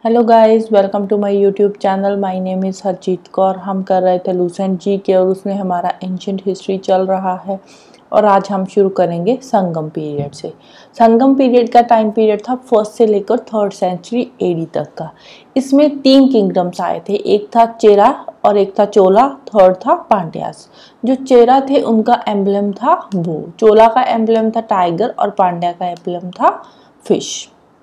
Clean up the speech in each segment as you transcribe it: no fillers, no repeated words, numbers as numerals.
Hello guys, welcome to my YouTube channel. My name is Harjeet Kaur. हम कर रहे थे लूसेंट जी के और उसमें हमारा एंशिएंट हिस्ट्री चल रहा है और आज हम शुरू करेंगे संगम पीरियड से। संगम पीरियड का टाइम पीरियड था 1st से लेकर 3rd सेंचुरी एडी तक का। इसमें 3 किंगडम्स आए थे, एक था चेरा और एक था चोला, थर्ड था पांड्यास। जो चेरा थे उनका एम्बलम था वो, चोला का एम्बलम था टाइगर और पांड्या का एम्बलम था फिश।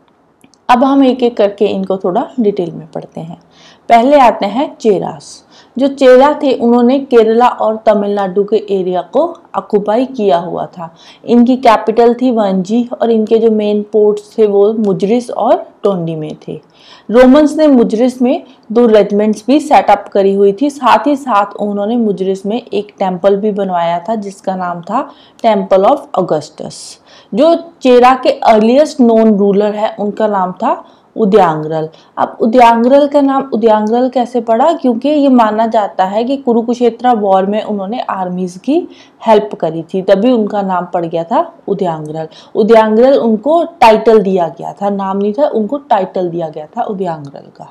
अब हम एक एक करके इनको थोड़ा डिटेल में पढ़ते हैं। पहले आते हैं चेरास। जो चेरा थे उन्होंने केरला और तमिलनाडु के एरिया को ऑक्युपाई किया हुआ था। इनकी कैपिटल थी वंजी और इनके जो मेन पोर्ट्स थे वो मुजरिस और टोंडी में थे। रोमन्स ने मुजरिस में 2 रेजिमेंट्स भी सेटअप करी हुई थी। साथ ही साथ उन्होंने मुजरिस में एक टेम्पल भी बनवाया था जिसका नाम था टेम्पल ऑफ ऑगस्टस। जो चेरा के अर्लीस्ट नोन रूलर है उनका नाम था उदयांग्रल। अब उदयांग्रल का नाम उदयांग्रल कैसे पड़ा? क्योंकि ये माना जाता है कि कुरुक्षेत्र वॉर में उन्होंने आर्मीज की हेल्प करी थी, तभी उनका नाम पड़ गया था उदयांग्रल। उदयांग्रल उनको टाइटल दिया गया था, नाम नहीं था, उनको टाइटल दिया गया था उदयांग्रल का।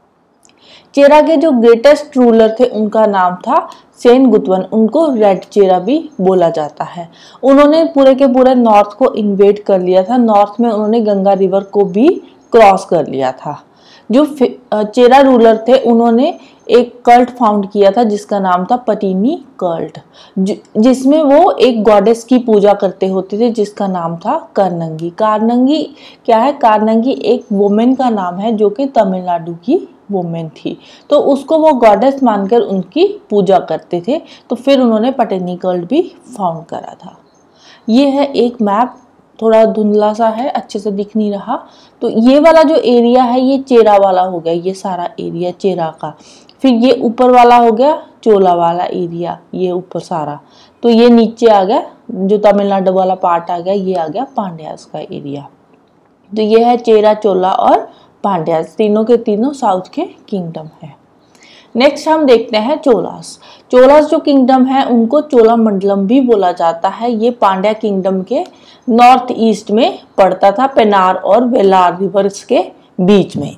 चेरा के जो ग्रेटेस्ट रूलर थे उनका नाम था सेन गुतवन, उनको रेड चेरा भी बोला जाता है। उन्होंने पूरे के पूरे नॉर्थ को इन्वेड कर लिया था। नॉर्थ में उन्होंने गंगा रिवर को भी क्रॉस कर लिया था। जो चेरा रूलर थे उन्होंने एक कल्ट फाउंड किया था जिसका नाम था पटीनी कल्ट, जिसमें वो एक गॉडेस की पूजा करते होते थे जिसका नाम था कारनंगी। कारनंगी क्या है? कारनंगी एक वुमेन का नाम है जो कि तमिलनाडु की वुमेन थी, तो उसको वो गॉडेस मानकर उनकी पूजा करते थे। तो फिर उन्होंने पटीनी कल्ट भी फाउंड करा था। ये है एक मैप, थोड़ा धुंधला सा है, अच्छे से दिख नहीं रहा। तो ये वाला जो एरिया है ये चेरा वाला हो गया, ये सारा एरिया चेरा का। फिर ये ऊपर वाला हो गया चोला वाला एरिया, ये ऊपर सारा। तो ये नीचे आ गया, जो तमिलनाडु वाला पार्ट आ गया, ये आ गया पांड्यास का एरिया। तो ये है चेरा, चोला और पांड्यास, तीनों के तीनों साउथ के किंगडम है। नेक्स्ट हम देखते हैं चोलास। चोलास जो किंगडम है उनको चोला मंडलम भी बोला जाता है। ये पांड्या किंगडम के नॉर्थ ईस्ट में पड़ता था, पेनार और वेलार रिवर्स के बीच में।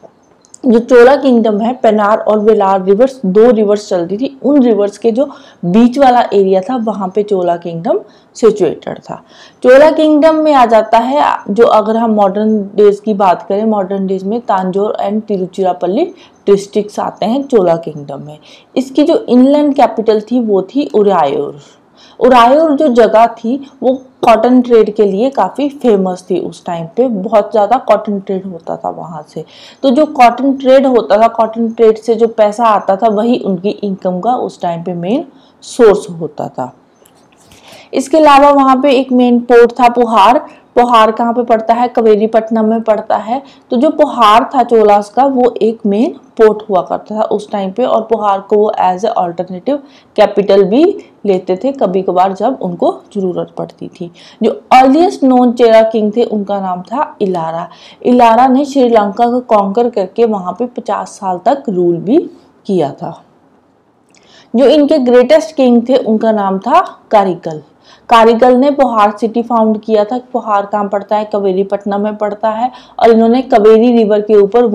जो चोला किंगडम है, पेनार और वेलार रिवर्स, 2 रिवर्स चलती थी, उन रिवर्स के जो बीच वाला एरिया था वहां पे चोला किंगडम सिचुएटेड था। चोला किंगडम में आ जाता है, जो अगर हम मॉडर्न डेज की बात करें, मॉडर्न डेज में तांजोर एंड तिरुचिरापल्ली डिस्ट्रिक्ट्स आते हैं चोला किंगडम में। इसकी जो इनलैंड कैपिटल थी वो थी उरायूर। उरायूर जो जगह थी वो कॉटन ट्रेड के लिए काफ़ी फेमस थी। उस टाइम पे बहुत ज़्यादा कॉटन ट्रेड होता था वहाँ से। तो जो कॉटन ट्रेड होता था, कॉटन ट्रेड से जो पैसा आता था वही उनकी इनकम का उस टाइम पे मेन सोर्स होता था। इसके अलावा वहाँ पे एक मेन पोर्ट था पोहार। पोहार कहाँ पे पड़ता है? कवेरीपट्टनम में पड़ता है। तो जो पोहार था चोलास का वो एक मेन पोर्ट हुआ करता था उस टाइम पे, और पोहार को वो एज ए ऑल्टरनेटिव कैपिटल भी लेते थे कभी कभार जब उनको जरूरत पड़ती थी। जो अर्लीस्ट नोन चेरा किंग थे उनका नाम था इलारा। इलारा ने श्रीलंका को कॉन्कर करके वहाँ पे 50 साल तक रूल भी किया था। जो इनके ग्रेटेस्ट किंग थे उनका नाम था कारिकल। कारिकल ने पोहार सिटी फाउंड किया था। पोहार कहाँ पड़ता है? कवेरीपट्टनम में पड़ता है। और इन्होंने कवेरी रिवर के ऊपर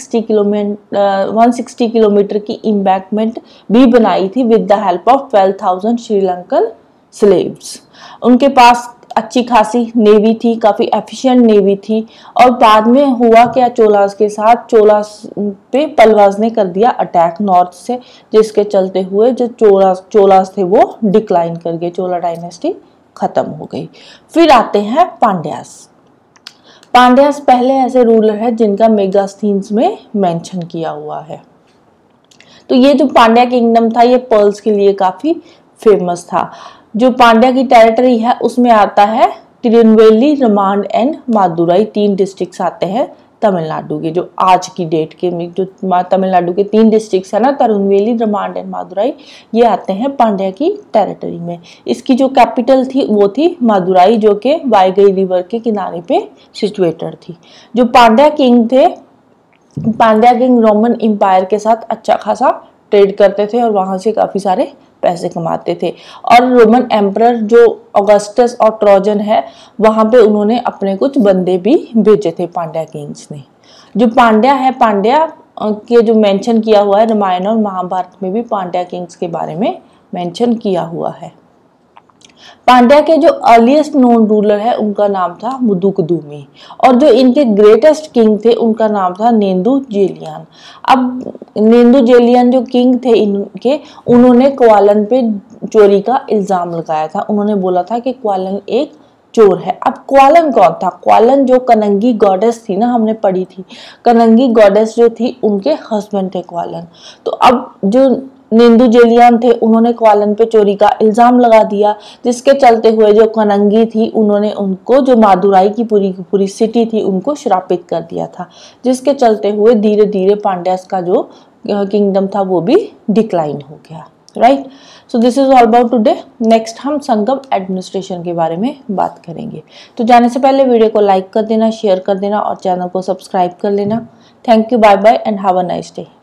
160 किलोमीटर की इम्बैंकमेंट भी बनाई थी with the help of 12,000 Sri Lankan slaves. उनके पास अच्छी खासी नेवी थी, काफ़ी एफिशिएंट नेवी थी। और बाद में हुआ क्या चोलास के साथ? चोलास पे पलवास ने कर दिया अटैक नॉर्थ से, जिसके चलते हुए जो चोलास थे वो डिक्लाइन कर गए, चोला डायनेस्टी खत्म हो गई। फिर आते हैं पांड्यास। पांड्यास पहले ऐसे रूलर है जिनका मेगास्थीन्स में मेंशन किया हुआ है। तो ये जो पांड्या किंगडम था ये पर्ल्स के लिए काफ़ी फेमस था। जो पांड्या की टेरिटरी है उसमें आता है तिरुनेलवेली, रमांड एंड मादुराई, 3 डिस्ट्रिक्ट्स आते हैं तमिलनाडु के। जो आज की डेट के में जो तमिलनाडु के 3 डिस्ट्रिक्ट्स है ना, तिरुनेलवेली, रमांड एंड मादुराई, ये आते हैं पांड्या की टेरिटरी में। इसकी जो कैपिटल थी वो थी मादुराई, जो कि वाईगई रिवर के किनारे पे सिचुएटेड थी। जो पांड्या किंग थे, पांड्या किंग रोमन एम्पायर के साथ अच्छा खासा ट्रेड करते थे और वहां से काफी सारे पैसे कमाते थे। और रोमन एम्परर जो ऑगस्टस और ट्रोजन है वहां पे उन्होंने अपने कुछ बंदे भी भेजे थे पांड्या किंग्स ने। जो पांड्या है, पांड्या के जो मेंशन किया हुआ है रामायण और महाभारत में भी पांड्या किंग्स के बारे में मेंशन किया हुआ है। पांड्या के जो अर्लीस्ट नोन रूलर है उनका नाम था मुदुकडुमी, और जो इनके ग्रेटेस्ट किंग थे उनका नाम था नेदुंजेलियन। अब नेदुंजेलियन जो किंग थे इनके, उन्होंने क्वालन पे चोरी का इल्जाम लगाया था। उन्होंने बोला था कि क्वालन एक चोर है। अब क्वालन कौन था? क्वालन जो कनंगी गॉडेस थी ना, हमने पढ़ी थी, कनंगी गॉडेस जो थी उनके हस्बैंड थे क्वालन। तो अब जो नेदुंजेलियन थे उन्होंने क्वालन पे चोरी का इल्जाम लगा दिया, जिसके चलते हुए जो कनंगी थी उन्होंने उनको, जो मादुराई की पूरी सिटी थी, उनको श्रापित कर दिया था, जिसके चलते हुए धीरे धीरे पांड्यास का जो किंगडम था वो भी डिक्लाइन हो गया। Right, so this is all about today. Next हम संगम एडमिनिस्ट्रेशन के बारे में बात करेंगे। तो जाने से पहले वीडियो को लाइक कर देना, शेयर कर देना और चैनल को सब्सक्राइब कर लेना। Thank you, bye bye and have a nice day.